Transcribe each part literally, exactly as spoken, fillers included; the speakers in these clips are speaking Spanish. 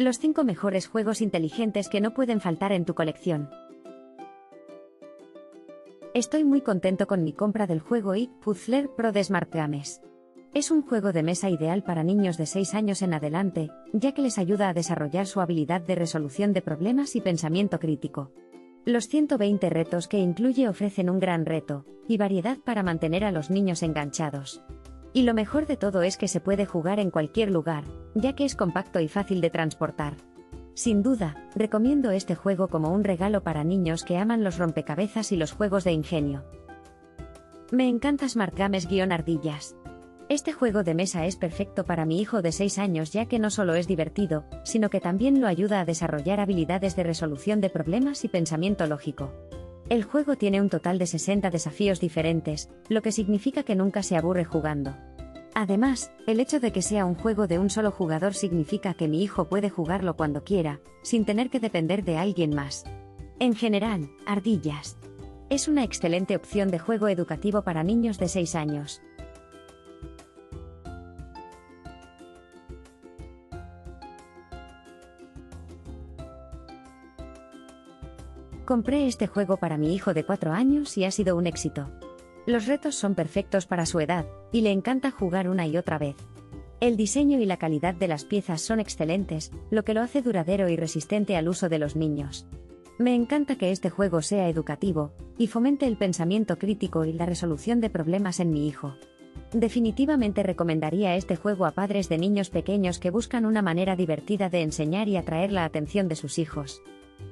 Los cinco mejores juegos inteligentes que no pueden faltar en tu colección. Estoy muy contento con mi compra del juego I Puzzler Pro de Smart Games. Es un juego de mesa ideal para niños de seis años en adelante, ya que les ayuda a desarrollar su habilidad de resolución de problemas y pensamiento crítico. Los ciento veinte retos que incluye ofrecen un gran reto y variedad para mantener a los niños enganchados. Y lo mejor de todo es que se puede jugar en cualquier lugar, ya que es compacto y fácil de transportar. Sin duda, recomiendo este juego como un regalo para niños que aman los rompecabezas y los juegos de ingenio. Me encanta Smart Games-Ardillas. Este juego de mesa es perfecto para mi hijo de seis años ya que no solo es divertido, sino que también lo ayuda a desarrollar habilidades de resolución de problemas y pensamiento lógico. El juego tiene un total de sesenta desafíos diferentes, lo que significa que nunca se aburre jugando. Además, el hecho de que sea un juego de un solo jugador significa que mi hijo puede jugarlo cuando quiera, sin tener que depender de alguien más. En general, Ardillas es una excelente opción de juego educativo para niños de seis años. Compré este juego para mi hijo de cuatro años y ha sido un éxito. Los retos son perfectos para su edad, y le encanta jugar una y otra vez. El diseño y la calidad de las piezas son excelentes, lo que lo hace duradero y resistente al uso de los niños. Me encanta que este juego sea educativo, y fomente el pensamiento crítico y la resolución de problemas en mi hijo. Definitivamente recomendaría este juego a padres de niños pequeños que buscan una manera divertida de enseñar y atraer la atención de sus hijos.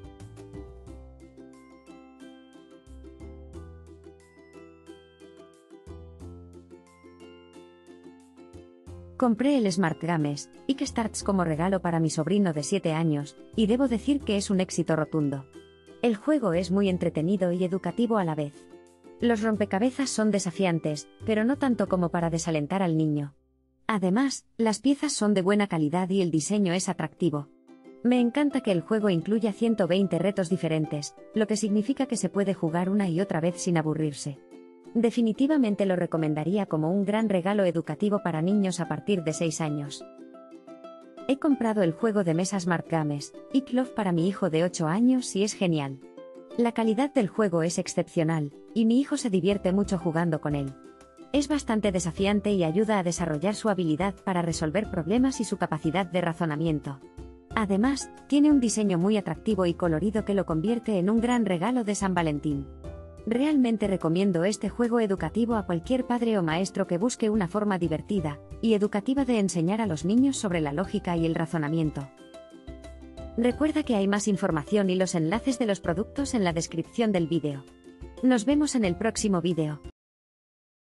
Compré el Smart Games Kickstarts como regalo para mi sobrino de siete años, y debo decir que es un éxito rotundo. El juego es muy entretenido y educativo a la vez. Los rompecabezas son desafiantes, pero no tanto como para desalentar al niño. Además, las piezas son de buena calidad y el diseño es atractivo. Me encanta que el juego incluya ciento veinte retos diferentes, lo que significa que se puede jugar una y otra vez sin aburrirse. Definitivamente lo recomendaría como un gran regalo educativo para niños a partir de seis años. He comprado el juego de mesa Smart Games Love para mi hijo de ocho años y es genial. La calidad del juego es excepcional, y mi hijo se divierte mucho jugando con él. Es bastante desafiante y ayuda a desarrollar su habilidad para resolver problemas y su capacidad de razonamiento. Además, tiene un diseño muy atractivo y colorido que lo convierte en un gran regalo de San Valentín. Realmente recomiendo este juego educativo a cualquier padre o maestro que busque una forma divertida y educativa de enseñar a los niños sobre la lógica y el razonamiento. Recuerda que hay más información y los enlaces de los productos en la descripción del vídeo. Nos vemos en el próximo vídeo.